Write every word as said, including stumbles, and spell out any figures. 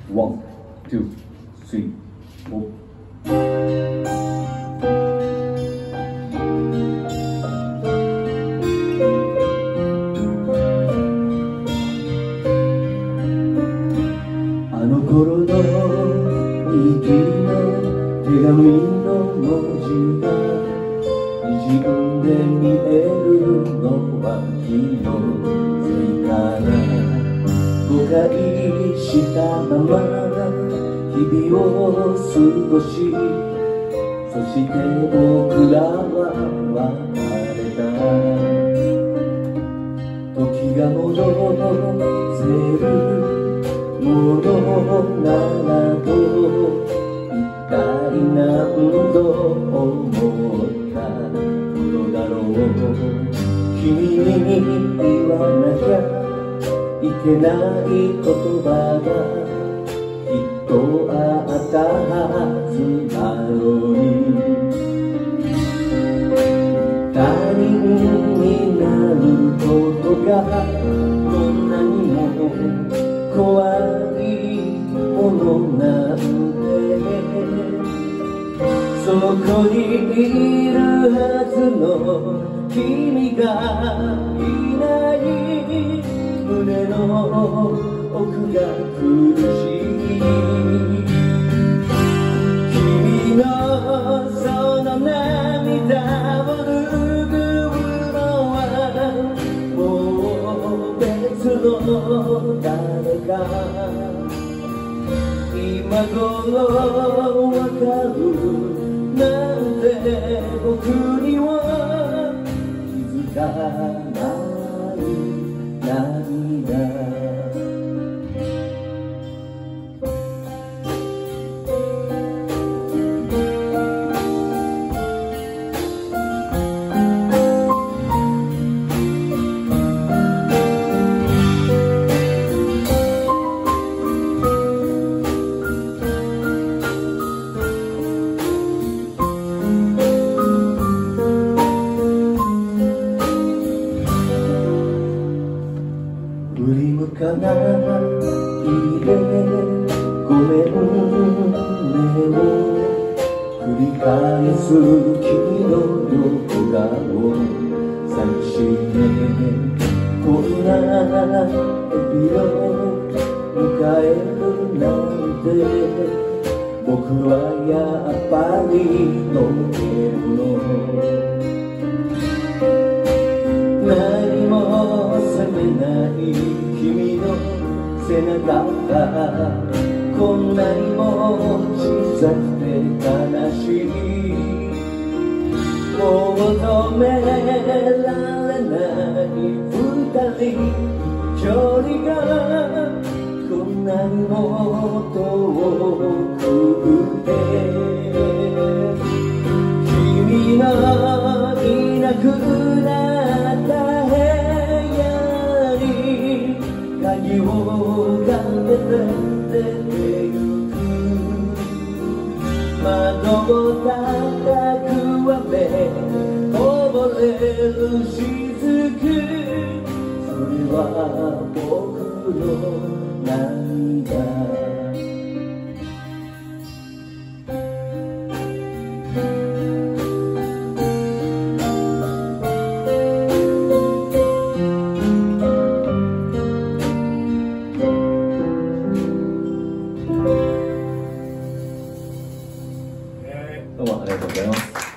ワン、ツー、スリー、フォー。あの頃の日記の手紙の文字が滲んで見えるのは気のせいかな。誤解したまま日々を過ごし、そして僕らは別れた。時が戻せるものならと一体何度思ったことだろう。君に言わなきゃいけない言葉がきっとあったはずなのに、他人になることがどんなにも怖いものなんて、そこにいるはずの君がいない胸の奥が苦しい。君のその涙を拭うのはもう別の誰か。今頃わかるなんて僕には気づかない涙。振り向かないでごめんねを繰り返す君の横顔。寂しいねこんな日々を迎えるなんて。僕はやっぱりのけ者。何も責めない君の背中がこんなにも小さくて悲しい。もう止められない二人距離がこんなにも遠くて、君のいなくなった部屋に鍵をかけて出てゆく。窓を叩く雨こぼれる雫、それは僕の涙。どうもありがとうございます。